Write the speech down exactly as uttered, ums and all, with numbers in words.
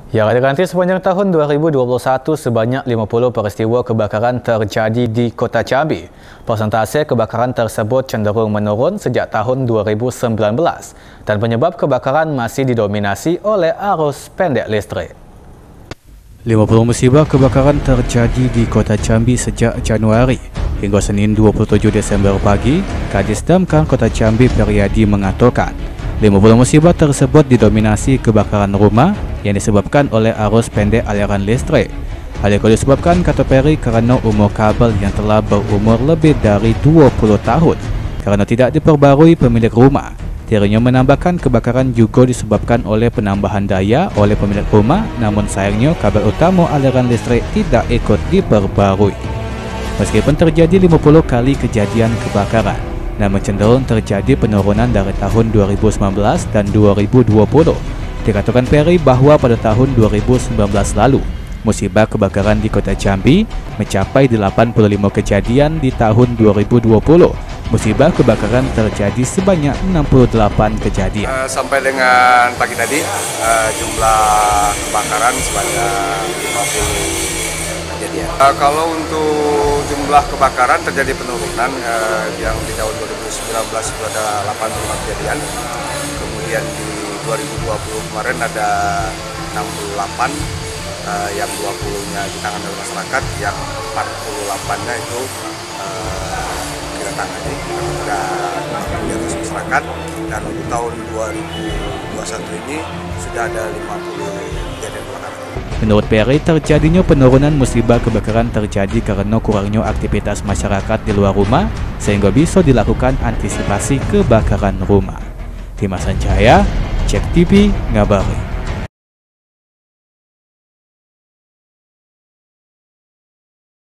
Ya, ganti sepanjang tahun dua ribu dua puluh satu sebanyak lima puluh peristiwa kebakaran terjadi di Kota Jambi. Persentase kebakaran tersebut cenderung menurun sejak tahun dua ribu sembilan belas dan penyebab kebakaran masih didominasi oleh arus pendek listrik. lima puluh musibah kebakaran terjadi di Kota Jambi sejak Januari hingga Senin dua puluh tujuh Desember pagi. Kadis Damkar Kota Jambi Periadi mengatakan lima puluh musibah tersebut didominasi kebakaran rumah yang disebabkan oleh arus pendek aliran listrik. Hal itu disebabkan, kata Peri, karena umur kabel yang telah berumur lebih dari dua puluh tahun. Karena tidak diperbarui pemilik rumah, dirinya menambahkan kebakaran juga disebabkan oleh penambahan daya oleh pemilik rumah, namun sayangnya kabel utama aliran listrik tidak ikut diperbarui. Meskipun terjadi lima puluh kali kejadian kebakaran, namun cenderung terjadi penurunan dari tahun dua ribu sembilan belas dan dua ribu dua puluh. Dikatakan Peri bahwa pada tahun dua ribu sembilan belas lalu, musibah kebakaran di Kota Jambi mencapai delapan puluh lima kejadian. Di tahun dua ribu dua puluh, musibah kebakaran terjadi sebanyak enam puluh delapan kejadian. Uh, sampai dengan pagi tadi, uh, jumlah kebakaran sebanyak lima puluh kejadian. Uh, kalau untuk jumlah kebakaran terjadi penurunan, uh, yang di tahun dua ribu sembilan belas itu ada delapan puluh lima kejadian. Kemudian di dua ribu dua puluh kemarin ada enam puluh delapan, uh, yang dua puluh-nya ditangani oleh masyarakat, yang empat puluh delapan-nya itu uh, kita tangani sudah di atas masyarakat. Dan untuk tahun dua ribu dua puluh satu ini sudah ada lima puluh kejadian kebakaran. Menurut Peri, terjadinya penurunan musibah kebakaran terjadi karena kurangnya aktivitas masyarakat di luar rumah, sehingga bisa dilakukan antisipasi kebakaran rumah. Dimas Sanjaya, Cek T V, ngabari.